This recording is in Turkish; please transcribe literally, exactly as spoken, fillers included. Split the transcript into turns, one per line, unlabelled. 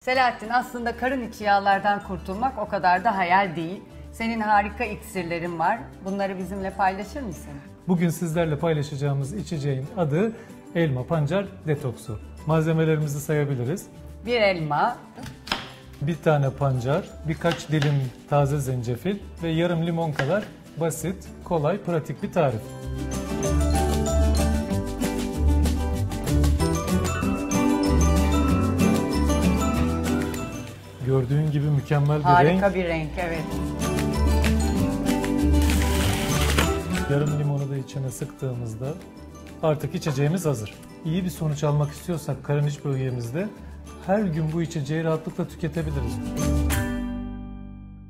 Selahattin, aslında karın içi yağlardan kurtulmak o kadar da hayal değil. Senin harika iksirlerin var. Bunları bizimle paylaşır mısın?
Bugün sizlerle paylaşacağımız içeceğin adı elma pancar detoksu. Malzemelerimizi sayabiliriz.
Bir elma,
Bir tane pancar, birkaç dilim taze zencefil ve yarım limon kadar basit, kolay, pratik bir tarif. Gördüğün gibi mükemmel bir renk.
harika bir renk, evet.
Yarım limonu da içine sıktığımızda artık içeceğimiz hazır. İyi bir sonuç almak istiyorsak karın iç bölgemizde her gün bu içeceği rahatlıkla tüketebiliriz.